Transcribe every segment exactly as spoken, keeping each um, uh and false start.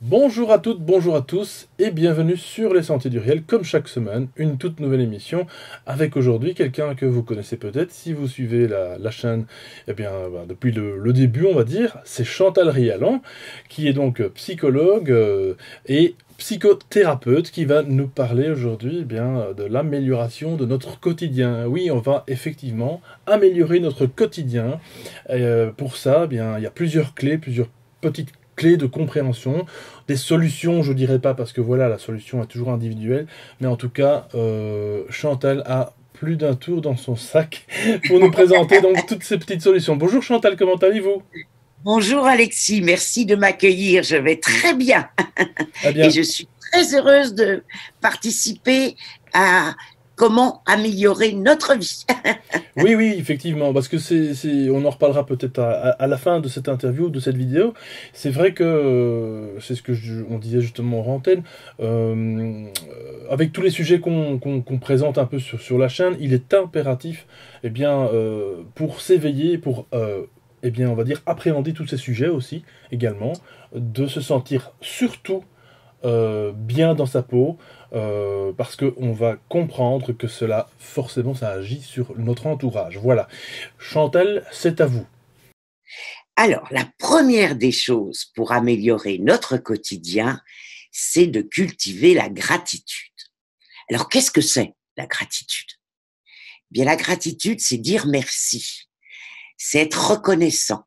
Bonjour à toutes, bonjour à tous et bienvenue sur Les Sentiers du Réel, comme chaque semaine, une toute nouvelle émission avec aujourd'hui quelqu'un que vous connaissez peut-être si vous suivez la, la chaîne eh bien, bah, depuis le, le début on va dire, c'est Chantal Rialan qui est donc psychologue euh, et psychothérapeute qui va nous parler aujourd'hui eh bien de l'amélioration de notre quotidien. Oui, on va effectivement améliorer notre quotidien. Et, euh, pour ça, eh bien, il y a plusieurs clés, plusieurs petites clés de compréhension, des solutions, je dirais pas, parce que voilà, la solution est toujours individuelle, mais en tout cas, euh, Chantal a plus d'un tour dans son sac pour nous présenter donc toutes ces petites solutions. Bonjour Chantal, comment allez-vous? Bonjour Alexis, merci de m'accueillir. Je vais très bien Eh et bien, je suis très heureuse de participer à comment améliorer notre vie. oui, oui, effectivement, parce que c'est, c'est, on en reparlera peut-être à, à, à la fin de cette interview, de cette vidéo. C'est vrai que euh, c'est ce que je- on disait justement en antenne. euh, avec tous les sujets qu'on qu'on, qu'on présente un peu sur, sur la chaîne, il est impératif, eh bien, euh, pour s'éveiller, pour, euh, eh bien, on va dire appréhender tous ces sujets aussi, également, de se sentir surtout euh, bien dans sa peau, euh, parce qu'on va comprendre que cela, forcément, ça agit sur notre entourage. Voilà. Chantal, c'est à vous. Alors, la première des choses pour améliorer notre quotidien, c'est de cultiver la gratitude. Alors, qu'est-ce que c'est la gratitude? Eh bien, la gratitude, c'est dire merci, c'est être reconnaissant.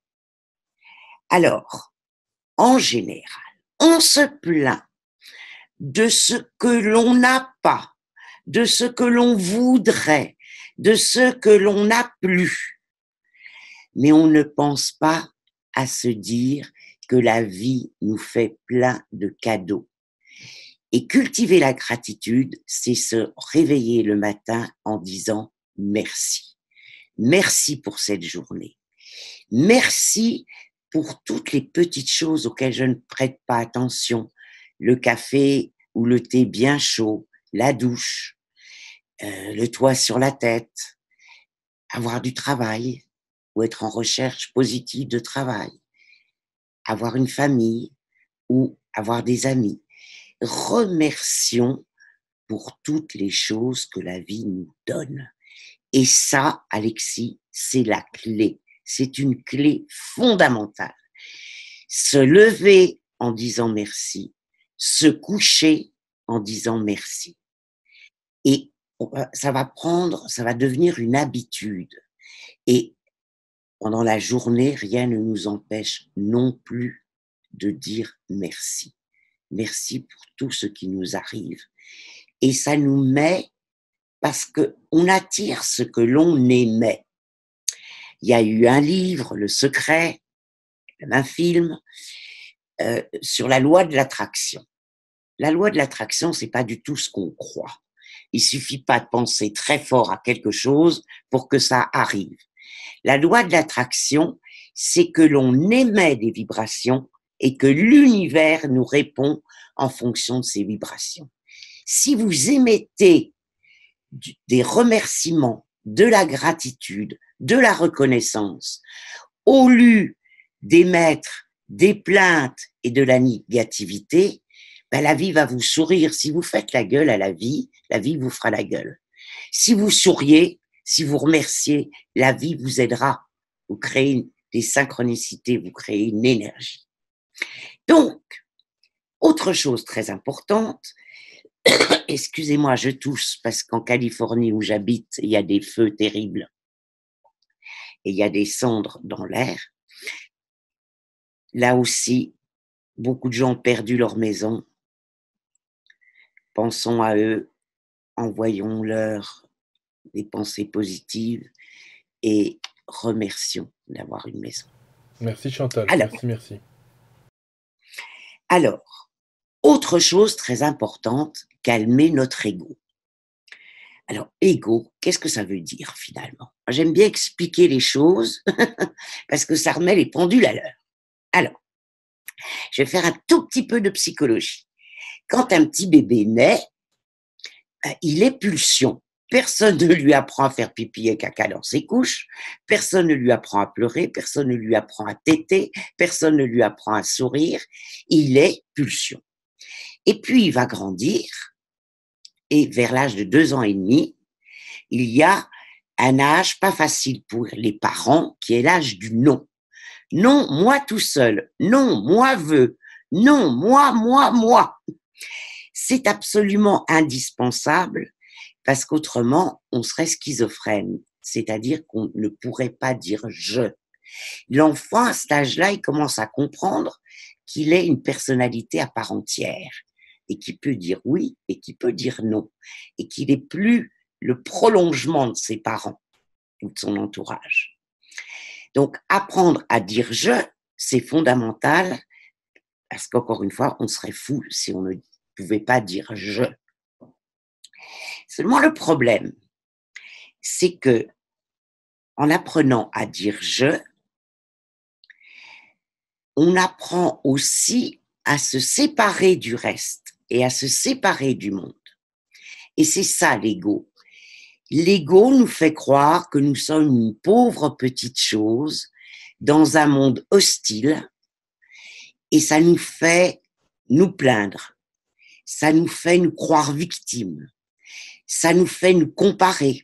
Alors, en général, on se plaint de ce que l'on n'a pas, de ce que l'on voudrait, de ce que l'on n'a plus. Mais on ne pense pas à se dire que la vie nous fait plein de cadeaux. Et cultiver la gratitude, c'est se réveiller le matin en disant merci. Merci pour cette journée. Merci pour toutes les petites choses auxquelles je ne prête pas attention. Le café ou le thé bien chaud, la douche, euh, le toit sur la tête, avoir du travail ou être en recherche positive de travail, avoir une famille ou avoir des amis. Remercions pour toutes les choses que la vie nous donne. Et ça, Alexis, c'est la clé. C'est une clé fondamentale. Se lever en disant merci, se coucher en disant merci. Et ça va prendre, ça va devenir une habitude. Et pendant la journée, rien ne nous empêche non plus de dire merci. Merci pour tout ce qui nous arrive. Et ça nous met, parce qu'on attire ce que l'on aimait. Il y a eu un livre, Le Secret, même un film, euh, sur la loi de l'attraction. La loi de l'attraction, c'est pas du tout ce qu'on croit. Il suffit pas de penser très fort à quelque chose pour que ça arrive. La loi de l'attraction, c'est que l'on émet des vibrations et que l'univers nous répond en fonction de ces vibrations. Si vous émettez des remerciements, de la gratitude, de la reconnaissance, au lieu d'émettre des plaintes et de la négativité, ben la vie va vous sourire. Si vous faites la gueule à la vie, la vie vous fera la gueule. Si vous souriez, si vous remerciez, la vie vous aidera. Vous créez des synchronicités, vous créez une énergie. Donc, autre chose très importante, excusez-moi, je tousse parce qu'en Californie où j'habite, il y a des feux terribles et il y a des cendres dans l'air. Là aussi, beaucoup de gens ont perdu leur maison. Pensons à eux, envoyons-leur des pensées positives et remercions d'avoir une maison. Merci Chantal, Alors, merci, merci. alors, autre chose très importante, calmer notre ego. Alors, ego, qu'est-ce que ça veut dire finalement? J'aime bien expliquer les choses parce que ça remet les pendules à l'heure. Alors, je vais faire un tout petit peu de psychologie. Quand un petit bébé naît, il est pulsion. Personne ne lui apprend à faire pipi et caca dans ses couches, personne ne lui apprend à pleurer, personne ne lui apprend à téter, personne ne lui apprend à sourire. Il est pulsion. Et puis, il va grandir, et vers l'âge de deux ans et demi, il y a un âge pas facile pour les parents, qui est l'âge du non. Non, moi tout seul. Non, moi veux. Non, moi, moi, moi. C'est absolument indispensable parce qu'autrement, on serait schizophrène, c'est-à-dire qu'on ne pourrait pas dire « je ». L'enfant, à cet âge-là, il commence à comprendre qu'il est une personnalité à part entière et qui peut dire oui et qui peut dire non et qu'il n'est plus le prolongement de ses parents ou de son entourage. Donc, apprendre à dire « je », c'est fondamental parce qu'encore une fois, on serait fou si on ne pouvait pas dire « je ». Seulement, le problème, c'est que en apprenant à dire « je », on apprend aussi à se séparer du reste et à se séparer du monde. Et c'est ça l'ego. L'ego nous fait croire que nous sommes une pauvre petite chose dans un monde hostile et ça nous fait nous plaindre, ça nous fait nous croire victimes, ça nous fait nous comparer,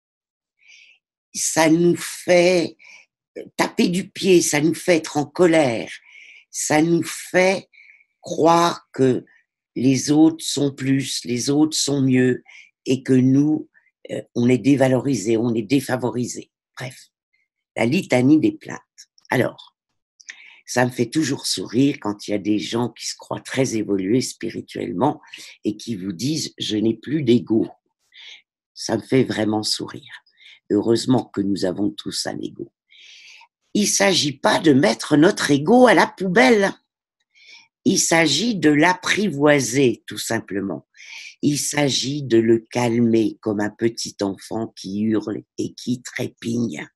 ça nous fait taper du pied, ça nous fait être en colère, ça nous fait croire que les autres sont plus, les autres sont mieux et que nous, euh, on est dévalorisés, on est défavorisés. Bref, la litanie des plaintes. Alors, ça me fait toujours sourire quand il y a des gens qui se croient très évolués spirituellement et qui vous disent « je n'ai plus d'ego ». Ça me fait vraiment sourire. Heureusement que nous avons tous un ego. Il ne s'agit pas de mettre notre ego à la poubelle. Il s'agit de l'apprivoiser, tout simplement. Il s'agit de le calmer comme un petit enfant qui hurle et qui trépigne.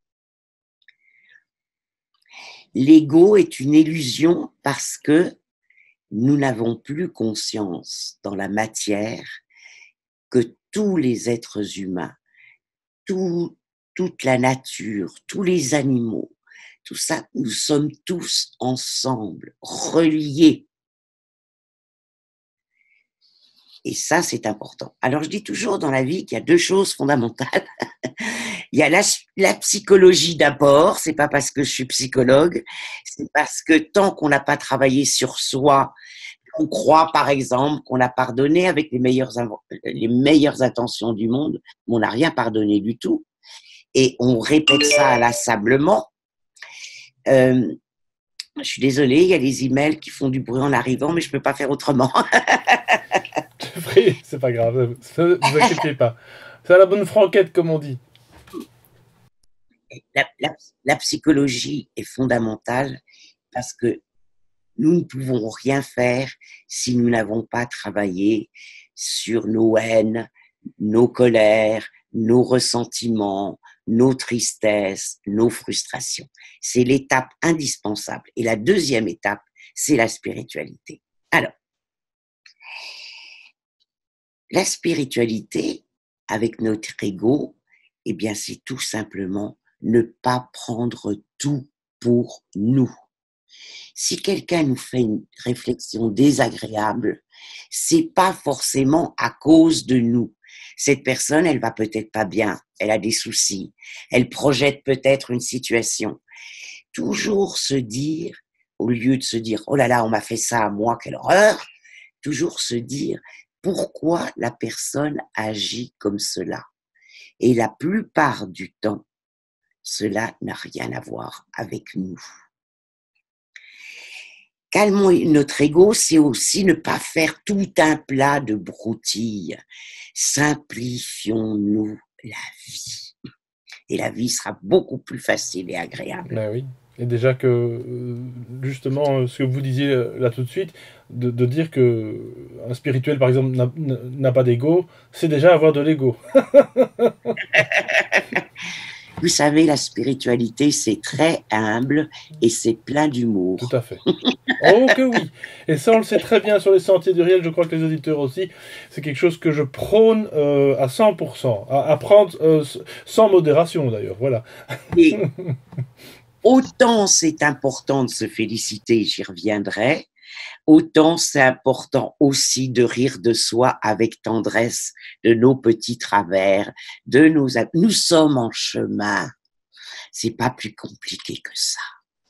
L'ego est une illusion parce que nous n'avons plus conscience dans la matière que tous les êtres humains, tout, toute la nature, tous les animaux, tout ça, nous sommes tous ensemble, reliés. Et ça, c'est important. Alors, je dis toujours dans la vie qu'il y a deux choses fondamentales. Il y a la, la psychologie d'abord, c'est pas parce que je suis psychologue, c'est parce que tant qu'on n'a pas travaillé sur soi, on croit par exemple qu'on a pardonné avec les meilleures, les meilleures intentions du monde, mais on n'a rien pardonné du tout. Et on répète ça inlassablement. Euh, je suis désolée, il y a les emails qui font du bruit en arrivant, mais je ne peux pas faire autrement. C'est pas grave, ne vous inquiétez pas. C'est à la bonne franquette, comme on dit. La, la, la psychologie est fondamentale parce que nous ne pouvons rien faire si nous n'avons pas travaillé sur nos haines, nos colères, nos ressentiments, nos tristesses, nos frustrations. C'est l'étape indispensable. Et la deuxième étape, c'est la spiritualité. Alors, la spiritualité, avec notre ego, eh bien, c'est tout simplement ne pas prendre tout pour nous. Si quelqu'un nous fait une réflexion désagréable, c'est pas forcément à cause de nous. Cette personne, elle va peut-être pas bien, elle a des soucis, elle projette peut-être une situation. Toujours se dire, au lieu de se dire « oh là là, on m'a fait ça à moi, quelle horreur !» toujours se dire « pourquoi la personne agit comme cela ?» Et la plupart du temps, cela n'a rien à voir avec nous. Calmons notre ego, c'est aussi ne pas faire tout un plat de broutilles. Simplifions-nous la vie. Et la vie sera beaucoup plus facile et agréable. Ben oui. Et déjà que, justement, ce que vous disiez là tout de suite, de, de dire qu'un spirituel, par exemple, n'a, n'a pas d'ego, c'est déjà avoir de l'ego. Vous savez, la spiritualité, c'est très humble et c'est plein d'humour. Tout à fait. Oh que oui. Et ça, on le sait très bien sur les sentiers du réel, je crois que les auditeurs aussi. C'est quelque chose que je prône euh, à cent pour cent, à, à prendre euh, sans modération d'ailleurs, voilà. Et autant c'est important de se féliciter, j'y reviendrai, autant c'est important aussi de rire de soi avec tendresse, de nos petits travers, de nos... Nous sommes en chemin. C'est pas plus compliqué que ça.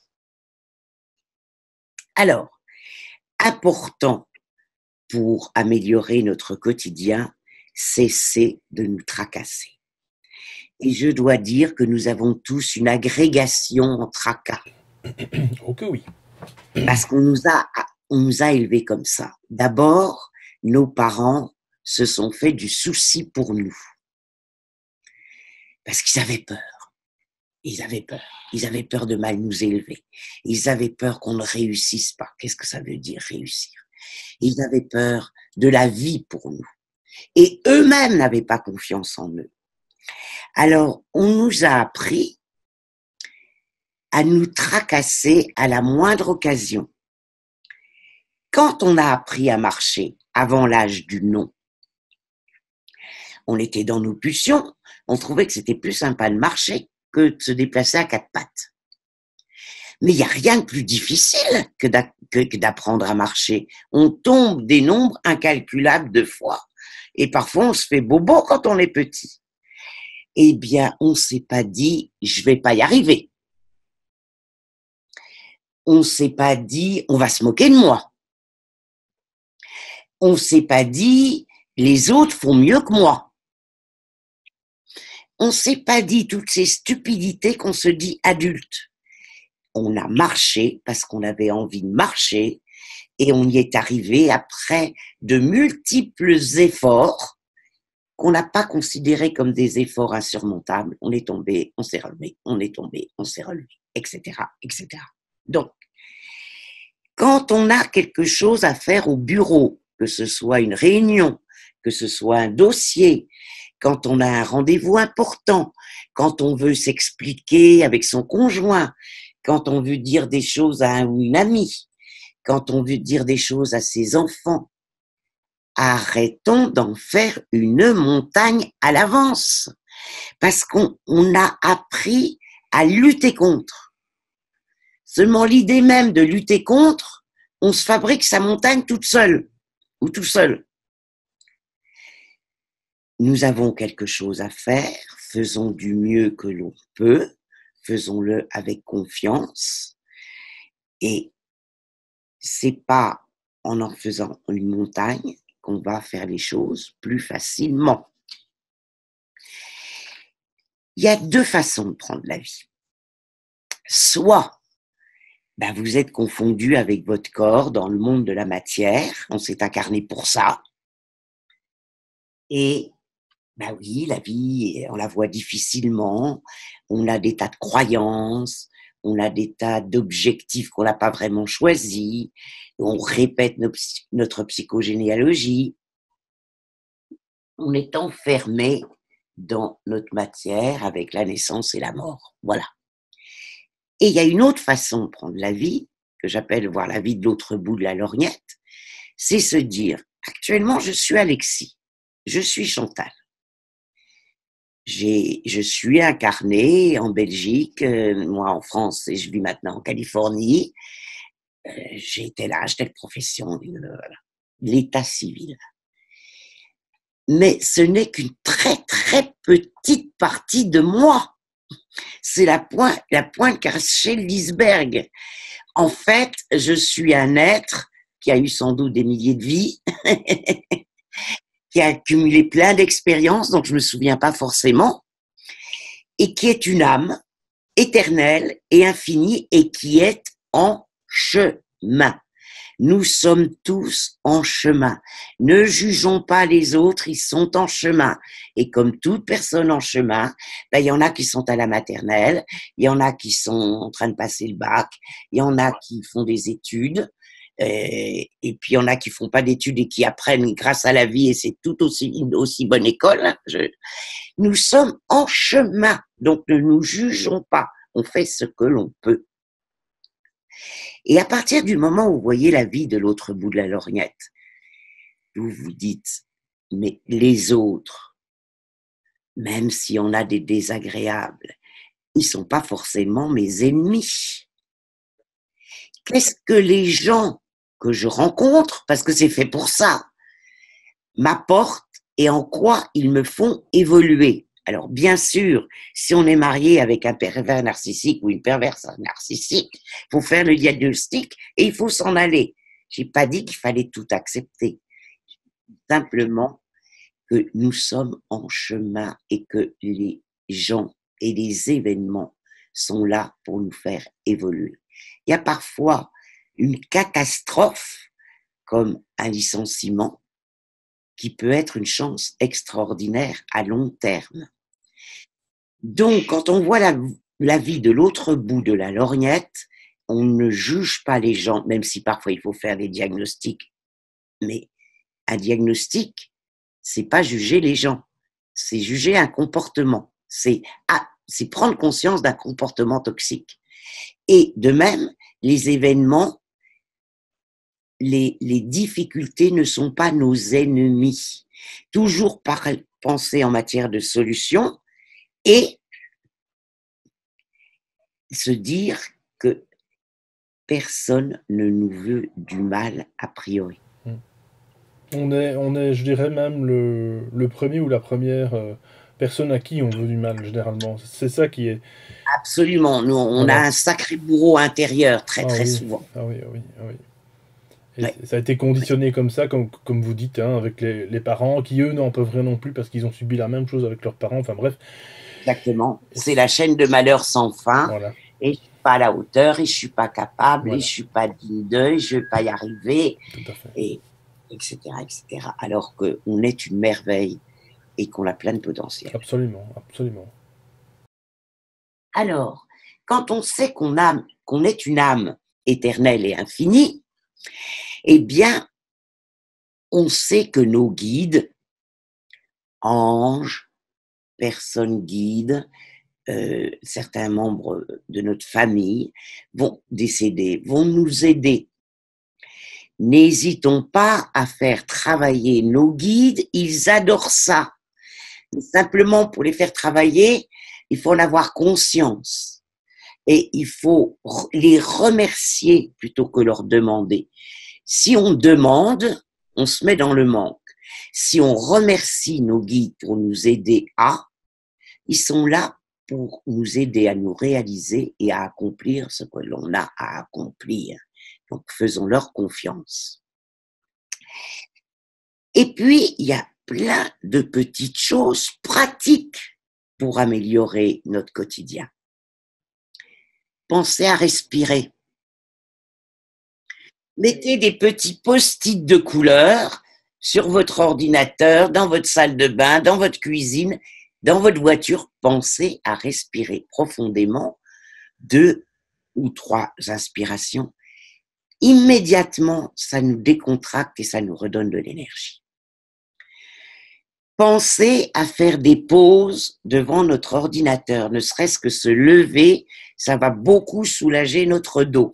Alors, important pour améliorer notre quotidien, cesser de nous tracasser. Et je dois dire que nous avons tous une agrégation en tracas. Oh que oui. Parce qu'on nous a, on nous a élevés comme ça. D'abord, nos parents se sont fait du souci pour nous. Parce qu'ils avaient peur. Ils avaient peur. Ils avaient peur de mal nous élever. Ils avaient peur qu'on ne réussisse pas. Qu'est-ce que ça veut dire réussir? Ils avaient peur de la vie pour nous. Et eux-mêmes n'avaient pas confiance en eux. Alors, on nous a appris à nous tracasser à la moindre occasion. Quand on a appris à marcher avant l'âge du non, on était dans nos pulsions, on trouvait que c'était plus sympa de marcher que de se déplacer à quatre pattes. Mais il n'y a rien de plus difficile que d'apprendre à marcher. On tombe des nombres incalculables de fois. Et parfois, on se fait bobo quand on est petit. Eh bien, on ne s'est pas dit, je ne vais pas y arriver. On ne s'est pas dit, on va se moquer de moi. On ne s'est pas dit, les autres font mieux que moi. On ne s'est pas dit toutes ces stupidités qu'on se dit adulte. On a marché parce qu'on avait envie de marcher et on y est arrivé après de multiples efforts qu'on n'a pas considérés comme des efforts insurmontables. On est tombé, on s'est relevé, on est tombé, on s'est relevé, et cetera, et cetera. Donc, quand on a quelque chose à faire au bureau, que ce soit une réunion, que ce soit un dossier, quand on a un rendez-vous important, quand on veut s'expliquer avec son conjoint, quand on veut dire des choses à un ou une amie, quand on veut dire des choses à ses enfants, arrêtons d'en faire une montagne à l'avance, parce qu'on on a appris à lutter contre. Seulement l'idée même de lutter contre, on se fabrique sa montagne toute seule, ou tout seul. Nous avons quelque chose à faire, faisons du mieux que l'on peut, faisons-le avec confiance, et c'est pas en en faisant une montagne qu'on va faire les choses plus facilement. Il y a deux façons de prendre la vie. Soit ben vous êtes confondu avec votre corps dans le monde de la matière, on s'est incarné pour ça, et ben oui, la vie, on la voit difficilement, on a des tas de croyances, on a des tas d'objectifs qu'on n'a pas vraiment choisis, on répète nos, notre psychogénéalogie, on est enfermé dans notre matière avec la naissance et la mort, voilà. Et il y a une autre façon de prendre la vie, que j'appelle voir la vie de l'autre bout de la lorgnette, c'est se dire, actuellement je suis Alexis, je suis Chantal. J'ai, je suis incarnée en Belgique, euh, moi en France et je vis maintenant en Californie. Euh, j'ai tel âge, telle profession, euh, l'état civil. Mais ce n'est qu'une très très petite partie de moi. C'est la pointe, la pointe cachée de l'iceberg. En fait, je suis un être qui a eu sans doute des milliers de vies, qui a accumulé plein d'expériences dont je ne me souviens pas forcément, et qui est une âme éternelle et infinie et qui est en chemin. Nous sommes tous en chemin. Ne jugeons pas les autres, ils sont en chemin. Et comme toute personne en chemin, ben, il y en a qui sont à la maternelle, il y en a qui sont en train de passer le bac, il y en a qui font des études, Et, et puis, il y en a qui font pas d'études et qui apprennent grâce à la vie, et c'est tout aussi une aussi bonne école. Hein. Je, nous sommes en chemin, donc ne nous jugeons pas. On fait ce que l'on peut. Et à partir du moment où vous voyez la vie de l'autre bout de la lorgnette, vous vous dites, mais les autres, même si on a des désagréables, ils sont pas forcément mes ennemis. Qu'est-ce que les gens que je rencontre, parce que c'est fait pour ça, m'apportent et en quoi ils me font évoluer? Alors, bien sûr, si on est marié avec un pervers narcissique ou une perverse narcissique, il faut faire le diagnostic et il faut s'en aller. J'ai pas dit qu'il fallait tout accepter. Simplement que nous sommes en chemin et que les gens et les événements sont là pour nous faire évoluer. Il y a parfois une catastrophe comme un licenciement qui peut être une chance extraordinaire à long terme. Donc, quand on voit la, la vie de l'autre bout de la lorgnette, on ne juge pas les gens, même si parfois il faut faire des diagnostics. Mais un diagnostic, c'est pas juger les gens, c'est juger un comportement, c'est ah, c'est prendre conscience d'un comportement toxique. Et de même, les événements, les, les difficultés ne sont pas nos ennemis. Toujours par, penser en matière de solution et se dire que personne ne nous veut du mal a priori. On est, on est, je dirais même le, le premier ou la première euh, personne à qui on veut du mal, généralement. C'est ça qui est... Absolument. Nous, on voilà. a un sacré bourreau intérieur, très, ah très oui. souvent. Ah oui, ah oui, ah oui. Et ouais. Ça a été conditionné comme ça, comme, comme vous dites, hein, avec les, les parents, qui eux n'en peuvent rien non plus parce qu'ils ont subi la même chose avec leurs parents, enfin bref. Exactement. C'est la chaîne de malheur sans fin. Voilà. Et je suis pas à la hauteur, et je suis pas capable, voilà. Et je suis pas digne d'eux, je vais pas y arriver. Tout à fait. Et etc., et cetera. Alors qu'on est une merveille et qu'on a plein de potentiel. Absolument, absolument. Alors, quand on sait qu'on a, qu'on est une âme éternelle et infinie, eh bien, on sait que nos guides, anges, personnes guides, euh, certains membres de notre famille vont décéder, vont nous aider. N'hésitons pas à faire travailler nos guides, ils adorent ça. Simplement, pour les faire travailler, il faut en avoir conscience. Et il faut les remercier plutôt que leur demander. Si on demande, on se met dans le manque. Si on remercie nos guides pour nous aider à, ils sont là pour nous aider à nous réaliser et à accomplir ce que l'on a à accomplir. Donc, faisons-leur confiance. Et puis, il y a plein de petites choses pratiques pour améliorer notre quotidien. Pensez à respirer. Mettez des petits post-it de couleur sur votre ordinateur, dans votre salle de bain, dans votre cuisine, dans votre voiture. Pensez à respirer profondément deux ou trois inspirations. Immédiatement, ça nous décontracte et ça nous redonne de l'énergie. Pensez à faire des pauses devant notre ordinateur, ne serait-ce que se lever, ça va beaucoup soulager notre dos.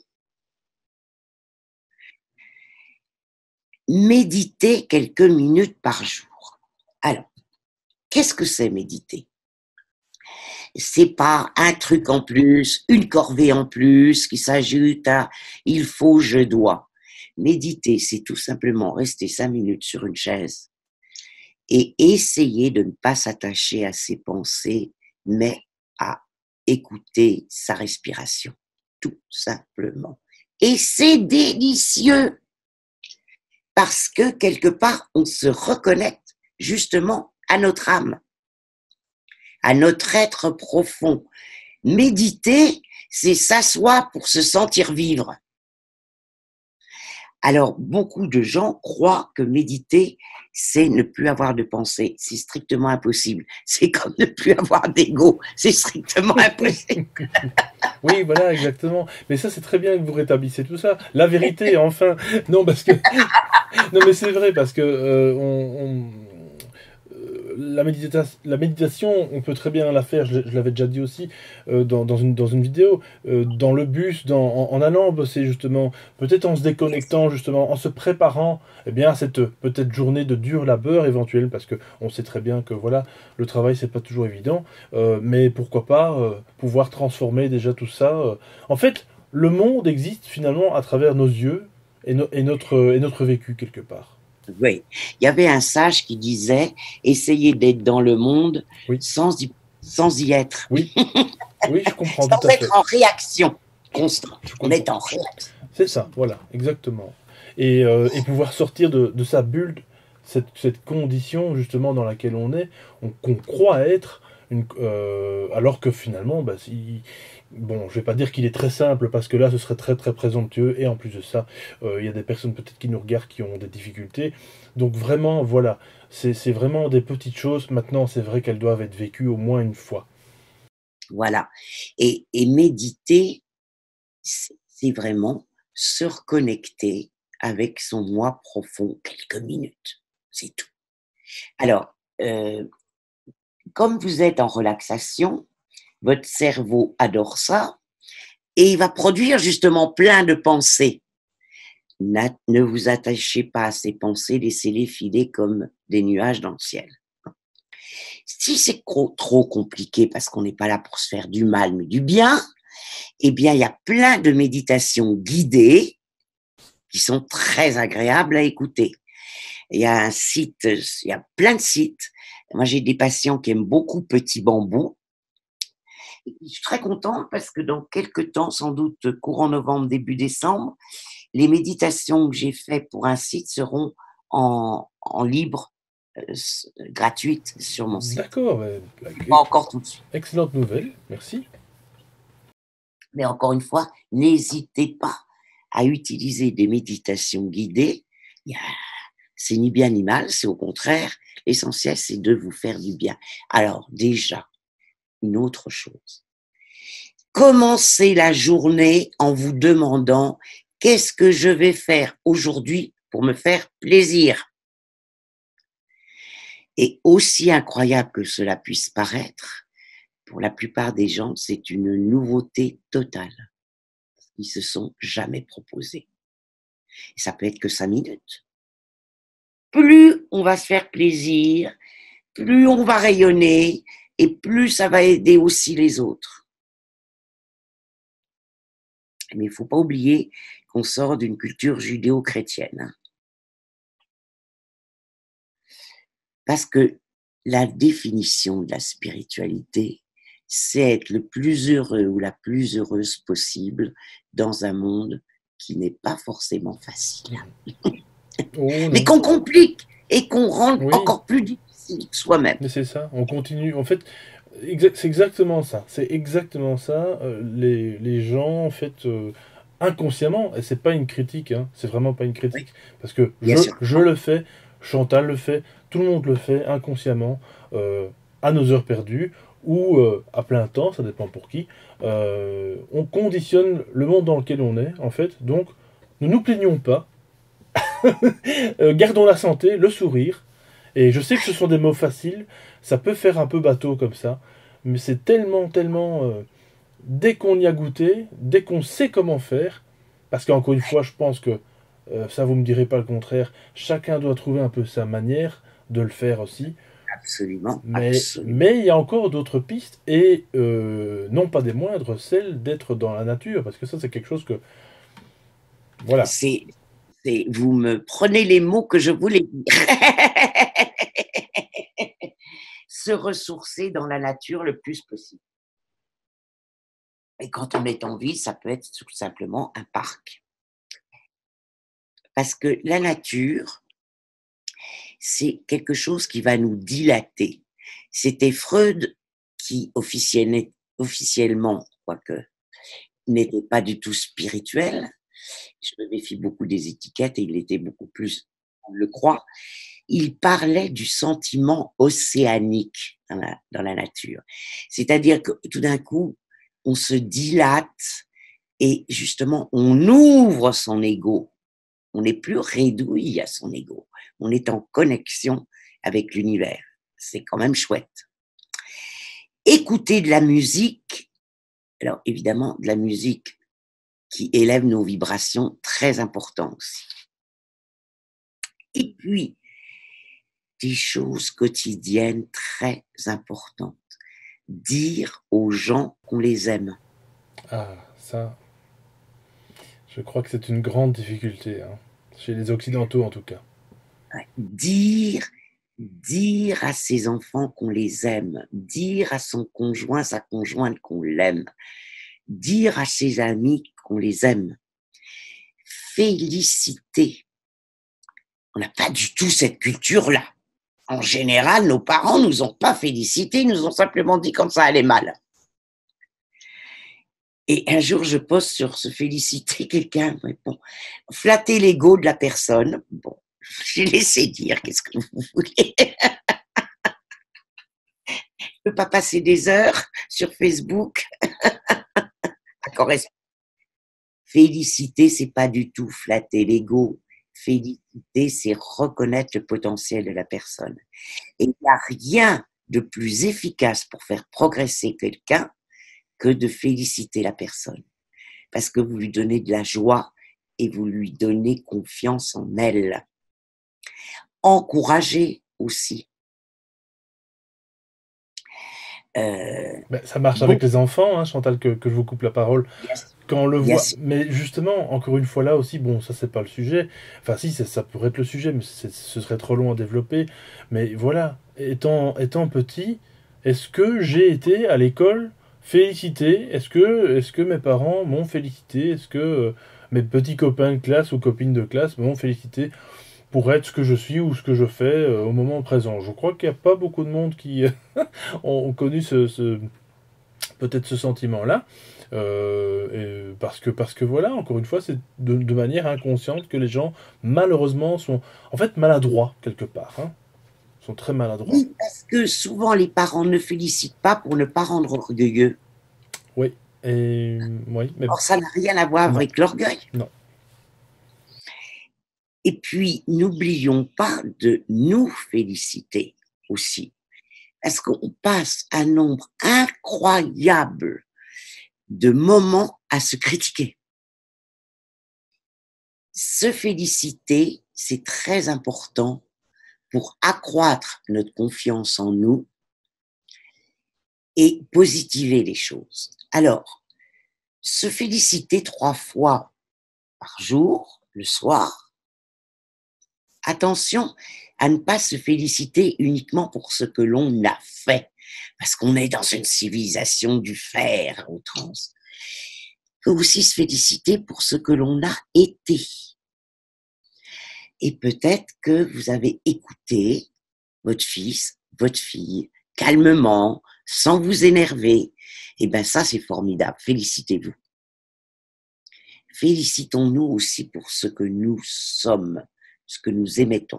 Méditez quelques minutes par jour. Alors, qu'est-ce que c'est méditer ? C'est pas un truc en plus, une corvée en plus qui s'ajoute à « il faut, je dois ». Méditer, c'est tout simplement rester cinq minutes sur une chaise et essayer de ne pas s'attacher à ses pensées, mais à écouter sa respiration, tout simplement. Et c'est délicieux parce que quelque part, on se reconnecte justement à notre âme, à notre être profond. Méditer, c'est s'asseoir pour se sentir vivre. Alors, beaucoup de gens croient que méditer, c'est ne plus avoir de pensée. C'est strictement impossible. C'est comme ne plus avoir d'ego. C'est strictement impossible. Oui, voilà, exactement. Mais ça, c'est très bien que vous rétablissez tout ça. La vérité, enfin. Non, parce que non, mais c'est vrai, parce que euh, on, on- euh, la médita- la méditation, on peut très bien la faire, je, je l'avais déjà dit aussi euh, dans, dans une, dans une vidéo, euh, dans le bus, dans, en, en allant bosser justement, peut-être en se déconnectant justement, en se préparant eh bien, à cette euh, peut-être journée de dur labeur éventuelle, parce que on sait très bien que voilà, le travail c'est pas toujours évident, euh, mais pourquoi pas euh, pouvoir transformer déjà tout ça. euh. En fait, le monde existe finalement à travers nos yeux et, no- et notre, et notre vécu quelque part. Oui, il y avait un sage qui disait, essayez d'être dans le monde Oui, sans y, sans y être, oui, oui, je comprends tout sans à être fait. en réaction constante. Je On comprends. est en réaction C'est ça, constante. voilà, exactement. Et, euh, et pouvoir sortir de, de sa bulle, cette, cette condition justement dans laquelle on est, on- qu'on croit être, une, euh, alors que finalement, bah, si, bon, je vais pas dire qu'il est très simple parce que là, ce serait très très présomptueux. Et en plus de ça, euh, il y a des personnes peut-être qui nous regardent qui ont des difficultés. Donc vraiment, voilà, c'est c'est vraiment des petites choses. Maintenant, c'est vrai qu'elles doivent être vécues au moins une fois. Voilà. Et, et méditer, c'est c'est vraiment se reconnecter avec son moi profond quelques minutes. C'est tout. Alors, euh, comme vous êtes en relaxation, votre cerveau adore ça et il va produire justement plein de pensées. Na- Ne vous attachez pas à ces pensées, laissez-les filer comme des nuages dans le ciel. Si c'est trop, trop compliqué parce qu'on n'est pas là pour se faire du mal mais du bien, eh bien, il y a plein de méditations guidées qui sont très agréables à écouter. Il y a un site, il y a plein de sites. Moi, j'ai des patients qui aiment beaucoup Petit Bambou. Je suis très contente parce que dans quelques temps, sans doute courant novembre, début décembre, les méditations que j'ai faites pour un site seront en, en libre, euh, gratuite sur mon site. D'accord, ouais, bah, Pas encore tout de suite. excellente nouvelle, merci. Mais encore une fois, n'hésitez pas à utiliser des méditations guidées. Il y a C'est ni bien ni mal, c'est au contraire, l'essentiel, c'est de vous faire du bien. Alors, déjà, une autre chose. Commencez la journée en vous demandant qu'est-ce que je vais faire aujourd'hui pour me faire plaisir. Et aussi incroyable que cela puisse paraître, pour la plupart des gens, c'est une nouveauté totale. Ils se sont jamais proposés. Et ça peut être que cinq minutes. Plus on va se faire plaisir, plus on va rayonner et plus ça va aider aussi les autres. Mais il ne faut pas oublier qu'on sort d'une culture judéo-chrétienne, hein, parce que la définition de la spiritualité, c'est être le plus heureux ou la plus heureuse possible dans un monde qui n'est pas forcément facile, Oh mais non, qu'on complique et qu'on rend oui, encore plus difficile soi-même. mais c'est ça, on continue. En fait, exa- c'est exactement ça. C'est exactement ça. euh, les, les gens, en fait, euh, inconsciemment, et c'est pas une critique, hein, c'est vraiment pas une Oui, critique, parce que bien je, sûr. je le fais, Chantal le fait, tout le monde le fait inconsciemment, euh, à nos heures perdues, ou euh, à plein temps, ça dépend pour qui. Euh, on conditionne le monde dans lequel on est, en fait. Donc, ne nous plaignons pas, euh, gardons la santé, le sourire. Et je sais que ce sont des mots faciles, ça peut faire un peu bateau comme ça, mais c'est tellement, tellement... euh, dès qu'on y a goûté, dès qu'on sait comment faire, parce qu'encore une fois, je pense que, euh, ça vous me direz pas le contraire, chacun doit trouver un peu sa manière de le faire aussi, Absolument, mais absolument. mais il y a encore d'autres pistes, et euh, non pas des moindres, celle d'être dans la nature, parce que ça c'est quelque chose que... Voilà. C'est, c'est, vous me prenez les mots que je voulais dire. Se ressourcer dans la nature le plus possible. Et quand on est en ville, ça peut être tout simplement un parc. Parce que la nature, c'est quelque chose qui va nous dilater. C'était Freud qui officiellement, officiellement, quoique n'était pas du tout spirituel. Je me méfie beaucoup des étiquettes et il était beaucoup plus, on le croit. Il parlait du sentiment océanique dans la, dans la nature. C'est-à-dire que tout d'un coup, on se dilate et justement, on ouvre son ego. On n'est plus réduit à son ego. On est en connexion avec l'univers. C'est quand même chouette. Écouter de la musique, alors évidemment, de la musique qui élève nos vibrations, très important aussi. Et puis, des choses quotidiennes très importantes. Dire aux gens qu'on les aime. Ah, ça, je crois que c'est une grande difficulté, hein, chez les Occidentaux en tout cas. Dire, dire à ses enfants qu'on les aime, dire à son conjoint, sa conjointe qu'on l'aime, dire à ses amis qu'on les aime, féliciter. On n'a pas du tout cette culture-là. En général, nos parents nous ont pas félicités, ils nous ont simplement dit quand ça allait mal. Et un jour, je poste sur se féliciter quelqu'un, bon, flatter l'ego de la personne. Bon, j'ai laissé dire, qu'est-ce que vous voulez. Je peux pas passer des heures sur Facebook. Féliciter, c'est pas du tout flatter l'ego. Féliciter, c'est reconnaître le potentiel de la personne. Et il n'y a rien de plus efficace pour faire progresser quelqu'un que de féliciter la personne. Parce que vous lui donnez de la joie et vous lui donnez confiance en elle. Encourager aussi. Euh, ben, ça marche bon. Avec les enfants, hein, Chantal, que, que je vous coupe la parole. Yes. Quand on le yes. voit. Mais justement, encore une fois là aussi, bon, ça c'est pas le sujet. Enfin si, ça pourrait être le sujet, mais ce serait trop long à développer. Mais voilà, étant, étant petit, est-ce que j'ai été à l'école félicité? Est-ce que, est-ce que mes parents m'ont félicité? Est-ce que euh, mes petits copains de classe ou copines de classe m'ont félicité pour être ce que je suis ou ce que je fais euh, au moment présent? Je crois qu'il n'y a pas beaucoup de monde qui ont connu ce, ce peut-être ce sentiment-là. Euh, et parce que parce que voilà, encore une fois, c'est de, de manière inconsciente que les gens malheureusement sont en fait maladroits quelque part, hein, sont très maladroits. Oui, parce que souvent les parents ne félicitent pas pour ne pas rendre orgueilleux. Oui, et oui, mais or ça n'a rien à voir non. avec l'orgueil. Non. Et puis n'oublions pas de nous féliciter aussi, parce qu'on passe un nombre incroyable de moments à se critiquer. Se féliciter, c'est très important pour accroître notre confiance en nous et positiver les choses. Alors, se féliciter trois fois par jour, le soir. Attention à ne pas se féliciter uniquement pour ce que l'on a fait, parce qu'on est dans une civilisation du faire à outrance. Il faut aussi se féliciter pour ce que l'on a été. Et peut-être que vous avez écouté votre fils, votre fille, calmement, sans vous énerver. Et bien ça, c'est formidable. Félicitez-vous. Félicitons-nous aussi pour ce que nous sommes, ce que nous émettons.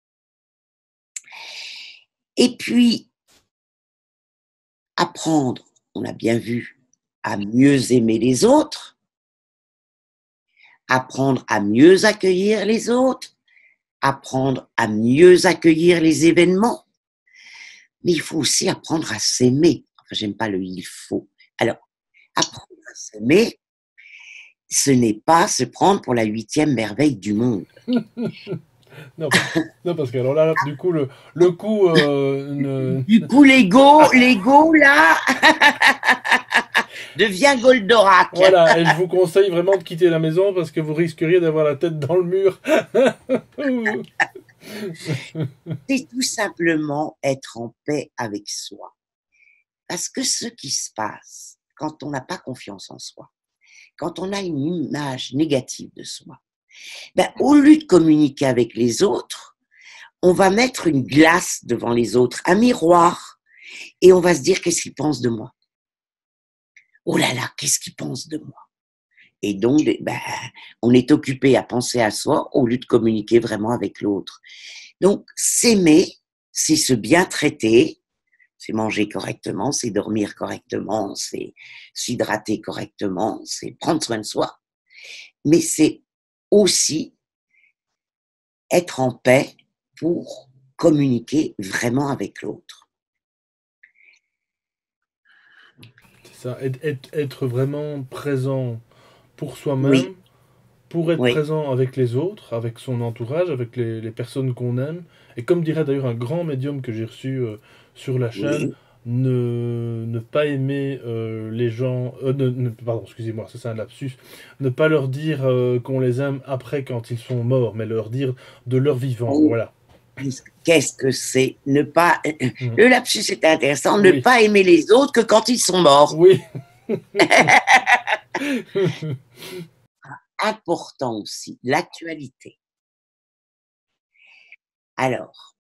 Et puis, apprendre, on a bien vu, à mieux aimer les autres, apprendre à mieux accueillir les autres, apprendre à mieux accueillir les événements, mais il faut aussi apprendre à s'aimer. Enfin, j'aime pas le « il faut ». Alors, apprendre à s'aimer, ce n'est pas se prendre pour la huitième merveille du monde. Non, non, parce que alors là, du coup, le, le coup... Euh, ne... Du coup, l'ego, l'ego, là, devient Goldorak. Voilà, et je vous conseille vraiment de quitter la maison parce que vous risqueriez d'avoir la tête dans le mur. C'est tout simplement être en paix avec soi. Parce que ce qui se passe quand on n'a pas confiance en soi, quand on a une image négative de soi, ben, au lieu de communiquer avec les autres, on va mettre une glace devant les autres, un miroir, et on va se dire qu'est-ce qu'ils pensent de moi. Oh là là, qu'est-ce qu'ils pensent de moi. Et donc, ben, on est occupé à penser à soi au lieu de communiquer vraiment avec l'autre. Donc, s'aimer, c'est se bien traiter, C'est manger correctement, c'est dormir correctement, c'est s'hydrater correctement, c'est prendre soin de soi. Mais c'est aussi être en paix pour communiquer vraiment avec l'autre. C'est ça, être, être, être vraiment présent pour soi-même, Oui, pour être oui, présent avec les autres, avec son entourage, avec les, les personnes qu'on aime. Et comme dirait d'ailleurs un grand médium que j'ai reçu euh, sur la chaîne, oui. ne, ne pas aimer euh, les gens, euh, ne, ne- pardon, excusez-moi, ça c'est un lapsus, ne pas leur dire euh, qu'on les aime après quand ils sont morts, mais leur dire de leur vivant, Oh, voilà. qu'est-ce que c'est ne pas. Mhm. Le lapsus était intéressant, ne Oui, pas aimer les autres que quand ils sont morts. oui. Important aussi, l'actualité. Alors,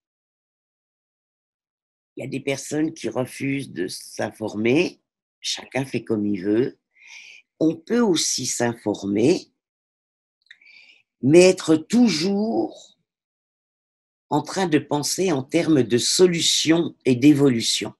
il y a des personnes qui refusent de s'informer, chacun fait comme il veut. On peut aussi s'informer, mais être toujours en train de penser en termes de solution et d'évolution.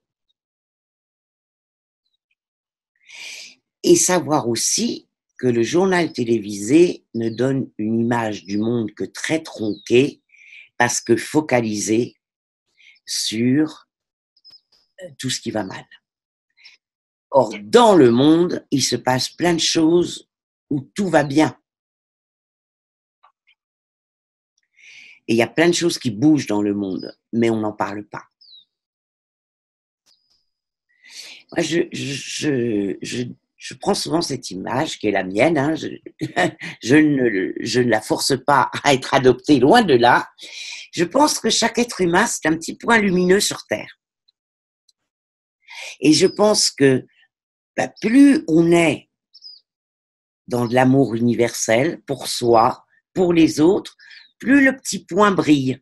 Et savoir aussi que le journal télévisé ne donne une image du monde que très tronquée, parce que focalisée sur tout ce qui va mal. Or, dans le monde, il se passe plein de choses où tout va bien. Et il y a plein de choses qui bougent dans le monde, mais on n'en parle pas. Moi, je, je, je, je prends souvent cette image, qui est la mienne, hein, je, je, ne, je ne la force pas à être adoptée, loin de là. Je pense que chaque être humain, c'est un petit point lumineux sur Terre. Et je pense que bah, plus on est dans de l'amour universel pour soi, pour les autres, plus le petit point brille.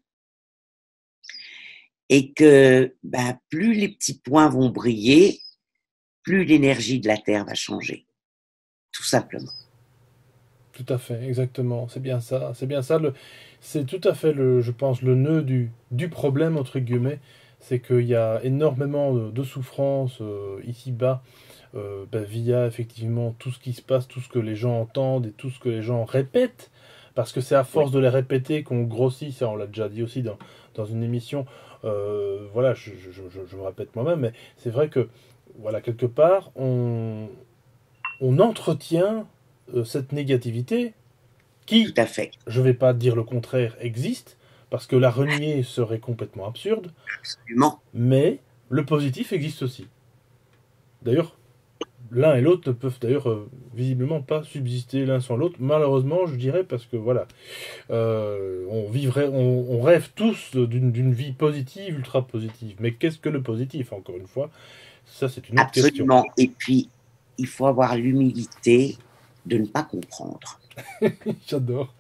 Et que bah, plus les petits points vont briller, plus l'énergie de la Terre va changer, tout simplement. Tout à fait, exactement. C'est bien ça. C'est bien ça. Le, c'est tout à fait, le, je pense, le nœud du, du problème, entre guillemets. C'est qu'il y a énormément de, de souffrance euh, ici-bas, euh, ben, via effectivement tout ce qui se passe, tout ce que les gens entendent et tout ce que les gens répètent. Parce que c'est à Oui, force de les répéter qu'on grossit. Ça, on l'a déjà dit aussi dans, dans une émission. Euh, voilà, je, je, je, je me répète moi-même, mais c'est vrai que, voilà, quelque part, on, on entretient euh, cette négativité tout qui, à fait, je ne vais pas dire le contraire, existe, parce que la renier serait complètement absurde, absolument. mais le positif existe aussi. D'ailleurs, l'un et l'autre ne peuvent d'ailleurs euh, visiblement pas subsister l'un sans l'autre, malheureusement, je dirais, parce que voilà, euh, on vivrait, on, on rêve tous d'une d'une vie positive, ultra positive. Mais qu'est-ce que le positif, encore une fois? Ça, c'est une autre question. Absolument. Et puis, il faut avoir l'humilité de ne pas comprendre. J'adore.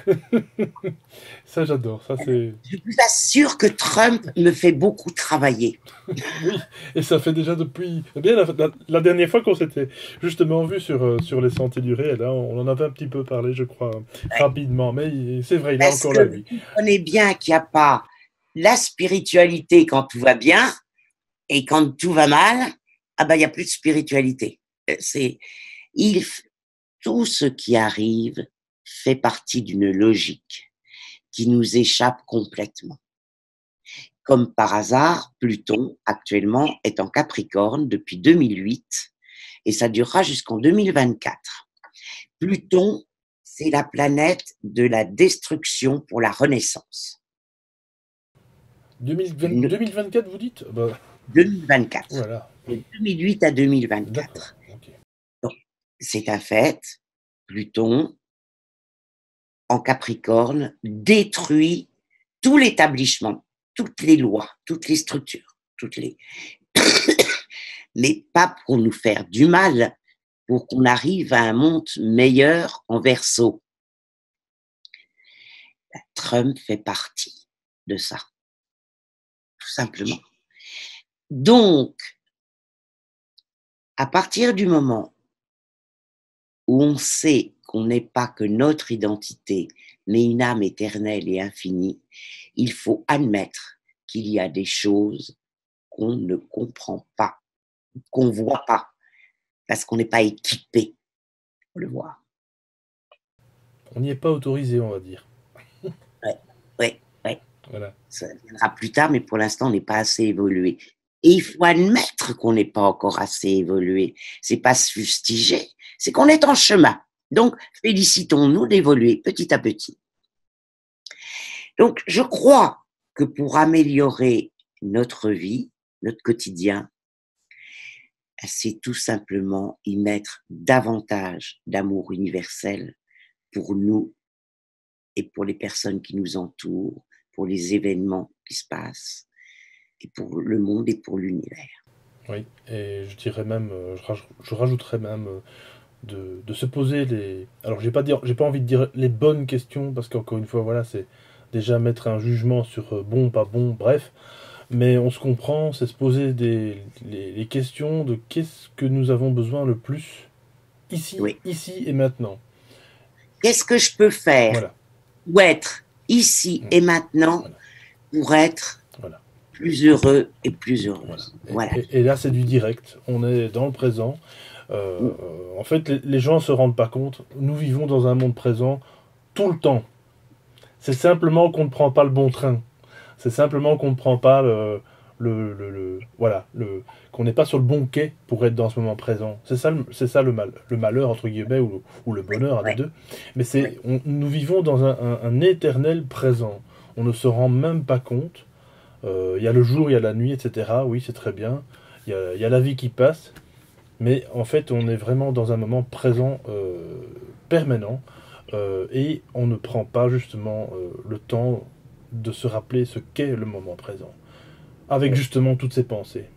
Ça, j'adore. Ça, c'est. Je vous assure que Trump me fait beaucoup travailler. Oui, et ça fait déjà depuis. Eh bien, la, la- la dernière fois qu'on s'était justement vu sur, euh, sur les sentiers du réel, hein, on en avait un petit peu parlé, je crois, rapidement. Mais il- c'est vrai, il est Parce encore que là, vous lui. comprenez bien qu'il n'y a pas la spiritualité quand tout va bien et quand tout va mal, ah ben, il n'y a plus de spiritualité. Euh, C'est, il, tout ce qui arrive fait partie d'une logique qui nous échappe complètement. Comme par hasard, Pluton, actuellement, est en Capricorne depuis deux mille huit et ça durera jusqu'en deux mille vingt-quatre. Pluton, c'est la planète de la destruction pour la renaissance. deux mille vingt Une deux mille vingt-quatre, vous dites? Bah, deux mille vingt-quatre. voilà. De deux mille huit à D'accord. deux mille vingt-quatre. Ok. Donc, c'est un fait. Pluton, en Capricorne, détruit tout l'établissement, toutes les lois, toutes les structures, toutes les. Mais pas pour nous faire du mal, pour qu'on arrive à un monde meilleur en Verseau. Trump fait partie de ça, tout simplement. Donc, à partir du moment où on sait qu'on n'est pas que notre identité, mais une âme éternelle et infinie, il faut admettre qu'il y a des choses qu'on ne comprend pas, qu'on ne voit pas, parce qu'on n'est pas équipé pour le voir. On n'y est pas autorisé, on va dire. Oui, oui, oui. Voilà. Ça viendra plus tard, mais pour l'instant, on n'est pas assez évolué. Et il faut admettre qu'on n'est pas encore assez évolué. C'est pas se fustiger, c'est qu'on est en chemin. Donc, félicitons-nous d'évoluer petit à petit. Donc, je crois que pour améliorer notre vie, notre quotidien, c'est tout simplement y mettre davantage d'amour universel pour nous et pour les personnes qui nous entourent, pour les événements qui se passent, et pour le monde et pour l'univers. Oui, et je dirais même, euh, je, raj- je rajouterais même euh, de, de se poser les... Alors, j'ai pas dire, j'ai pas envie de dire les bonnes questions, parce qu'encore une fois, voilà, c'est déjà mettre un jugement sur euh, bon, pas bon, bref. Mais on se comprend, c'est se poser des, les, les questions de qu'est-ce que nous avons besoin le plus ici, Oui. ici et maintenant. Qu'est-ce que je peux faire Voilà. ou être ici Mmh. et maintenant Voilà. pour être Voilà. plus heureux et plus Voilà. heureuse. Et, Voilà. et- et là, c'est du direct. On est dans le présent. Euh, Mm. euh, en fait, les, les gens ne se rendent pas compte. Nous vivons dans un monde présent tout le temps. C'est simplement qu'on ne prend pas le bon train. C'est simplement qu'on ne prend pas le, le, le, le- voilà, le, qu'on n'est pas sur le bon quai pour être dans ce moment présent. C'est ça, le- c'est ça le mal, le malheur entre guillemets ou, ou le bonheur, un des Ouais. deux. Mais c'est, on- nous vivons dans un, un- un éternel présent. On ne se rend même pas compte. Euh, Il y a le jour, il y a la nuit, et cetera. Oui, c'est très bien. Il y a, il y a la vie qui passe. Mais en fait, on est vraiment dans un moment présent euh, permanent. Euh, et on ne prend pas justement euh, le temps de se rappeler ce qu'est le moment présent, avec justement toutes ces pensées.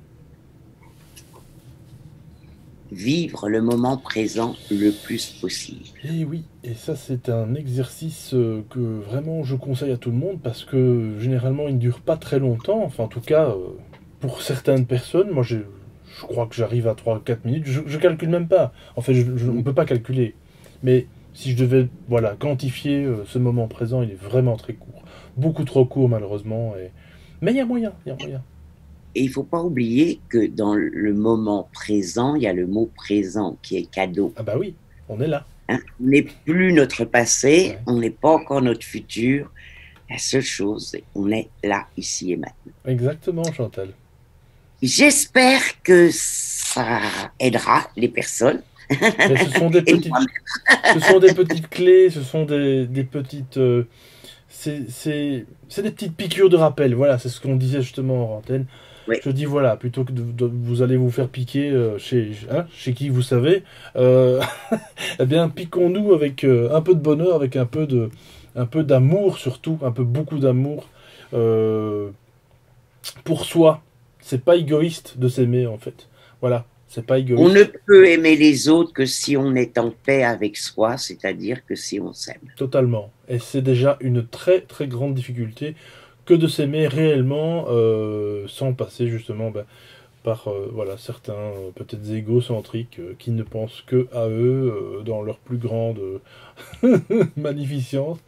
Vivre le moment présent le plus possible. Et oui, et ça c'est un exercice euh, que vraiment je conseille à tout le monde parce que généralement il ne dure pas très longtemps, enfin en tout cas euh, pour certaines personnes, moi je, je crois que j'arrive à trois à quatre minutes, je, je calcule même pas, en fait je, je- on ne peut pas calculer, mais si je devais voilà, quantifier euh, ce moment présent, il est vraiment très court, beaucoup trop court malheureusement, et... mais il y a moyen, il y a moyen. Et il ne faut pas oublier que dans le moment présent, il y a le mot présent qui est cadeau. Ah bah oui, on est là. Hein, on n'est plus notre passé, Ouais. on n'est pas encore notre futur. La seule chose, c'est qu'on est là, ici et maintenant. Exactement Chantal. J'espère que ça aidera les personnes. Mais ce sont des Et petites, moi-même. ce sont des petites clés, ce sont des, des petites, euh, c'est, c'est, c'est des petites piqûres de rappel. Voilà, c'est ce qu'on disait justement en antenne. Oui. Je dis voilà, plutôt que de, de- vous allez vous faire piquer euh, chez, hein, chez qui vous savez, euh, eh bien piquons-nous avec euh, un peu de bonheur, avec un peu de, un peu d'amour surtout, un peu beaucoup d'amour euh, pour soi. C'est pas égoïste de s'aimer en fait. Voilà, c'est pas On égoïste. ne peut aimer les autres que si on est en paix avec soi, c'est-à-dire que si on s'aime. Totalement. Et c'est déjà une très très grande difficulté que de s'aimer réellement euh, sans passer justement bah, par euh, voilà, certains euh, peut-être égocentriques euh, qui ne pensent que à eux euh, dans leur plus grande euh, magnificence.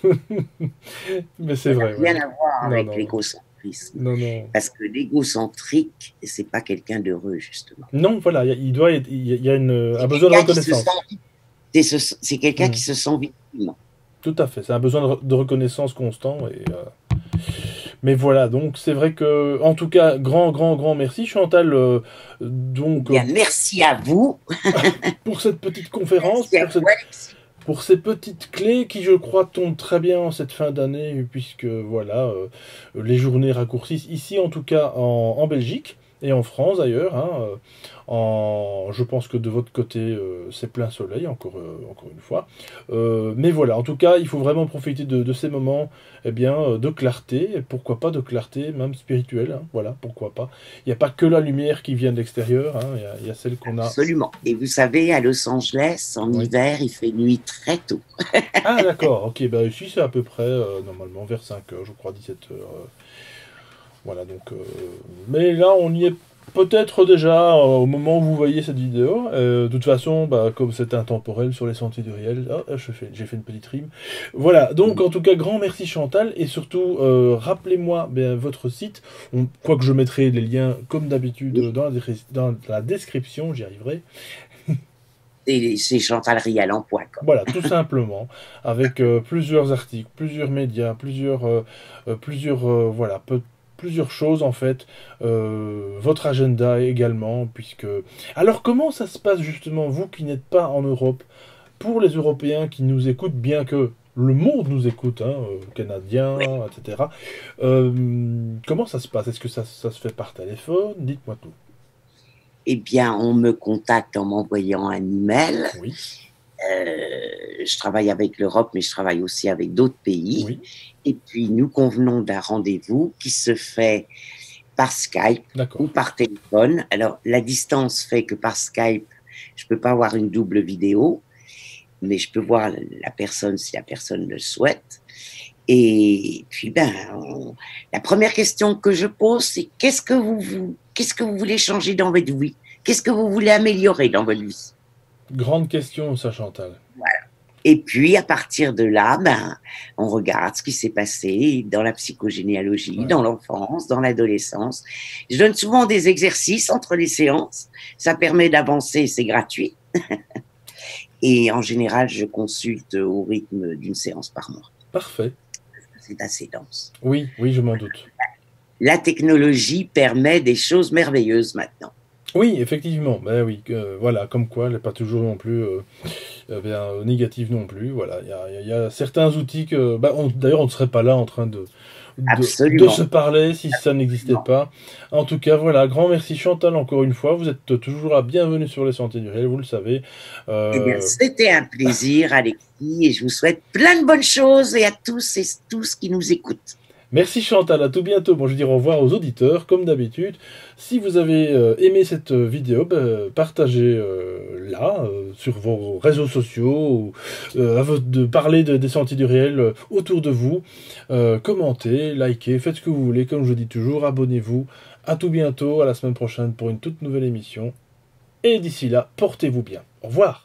Mais c'est Ça n'a vrai, rien ouais. à voir Non, avec non, l'égocentrisme. non, non. Parce que l'égocentrique, c'est pas quelqu'un d'heureux, justement. Non, voilà, il y a- il doit être- il y a il y a une, un C'est besoin de quelqu'un qui se reconnaissance. sent, c'est ce- c'est quelqu'un Mm. qui se sent victime. Tout à fait, c'est un besoin de, re- de reconnaissance constant et euh, mais voilà, donc c'est vrai que, en tout cas, grand, grand, grand merci Chantal, euh, donc euh, Bien, merci à vous. pour cette petite conférence, Merci à pour, cette, vous, Alexis. pour ces petites clés qui, je crois, tombent très bien en cette fin d'année, puisque voilà, euh, les journées raccourcissent ici, en tout cas en, en Belgique et en France d'ailleurs. Hein, euh, en, je pense que de votre côté, euh, c'est plein soleil, encore, euh, encore une fois. Euh, mais voilà, en tout cas, il faut vraiment profiter de, de ces moments eh bien, euh, de clarté, et pourquoi pas de clarté, même spirituelle, hein, voilà, pourquoi pas. Il n'y a pas que la lumière qui vient de l'extérieur, hein, il y a- il y a celle qu'on a. Absolument. Et vous savez, à Los Angeles, en Oui. hiver, il fait nuit très tôt. Ah d'accord, ok, bah ici c'est à peu près, euh, normalement, vers cinq heures, je crois, dix-sept heures. euh, voilà, donc... euh, mais là, on y est peut-être déjà euh, au moment où vous voyez cette vidéo. Euh, de toute façon, bah, comme c'est intemporel sur les sentiers du réel, oh, je fais, j'ai fait une petite rime. Voilà, donc en tout cas, grand merci Chantal, et surtout, euh, rappelez-moi ben, votre site, on, quoique je mettrai les liens comme d'habitude dans, dans la description, j'y arriverai. C'est chantal rialan point com. Voilà, tout simplement, avec euh, plusieurs articles, plusieurs médias, plusieurs, euh, euh, plusieurs, euh, voilà, peu, plusieurs choses en fait, euh, votre agenda également, puisque... Alors comment ça se passe justement, vous qui n'êtes pas en Europe, pour les Européens qui nous écoutent, bien que le monde nous écoute, hein, euh, Canadiens, Oui. et cetera. Euh, comment ça se passe? Est-ce que ça, ça se fait par téléphone? Dites-moi tout. Eh bien, on me contacte en m'envoyant un email. Oui. Euh, je travaille avec l'Europe, mais je travaille aussi avec d'autres pays. Oui. Et puis, nous convenons d'un rendez-vous qui se fait par Skype ou par téléphone. Alors, la distance fait que par Skype, je ne peux pas avoir une double vidéo, mais je peux voir la personne si la personne le souhaite. Et puis, ben, on... la première question que je pose, c'est qu'est-ce que vous, vous, qu'est-ce que vous voulez changer dans votre vie? Qu'est-ce que vous voulez améliorer dans votre vie? Grande question, ça, Chantal. Voilà. Et puis, à partir de là, ben, on regarde ce qui s'est passé dans la psychogénéalogie, ouais. dans l'enfance, dans l'adolescence. Je donne souvent des exercices entre les séances. Ça permet d'avancer, c'est gratuit. Et en général, je consulte au rythme d'une séance par mois. Parfait. C'est assez dense. Oui, oui, je m'en doute. La technologie permet des choses merveilleuses maintenant. Oui, effectivement. Ben oui, euh, voilà, comme quoi, elle n'est pas toujours non plus euh, bien, négative non plus. Voilà, il y a, y a certains outils que, ben, d'ailleurs, on ne serait pas là en train de, de, de se parler si ça n'existait pas. En tout cas, voilà, grand merci Chantal encore une fois. Vous êtes toujours la bienvenue sur les Sentiers du Réel, vous le savez. Euh... Eh bien, c'était un plaisir, Alexis, et je vous souhaite plein de bonnes choses et à tous et tous qui nous écoutent. Merci Chantal, à tout bientôt. Bon, je vais dire au revoir aux auditeurs, comme d'habitude. Si vous avez euh, aimé cette vidéo, ben, partagez-la euh, euh, sur vos réseaux sociaux, ou, euh, à votre, de parler de, des Sentiers du Réel euh, autour de vous. Euh, commentez, likez, faites ce que vous voulez. Comme je dis toujours, abonnez-vous. À tout bientôt, à la semaine prochaine pour une toute nouvelle émission. Et d'ici là, portez-vous bien. Au revoir.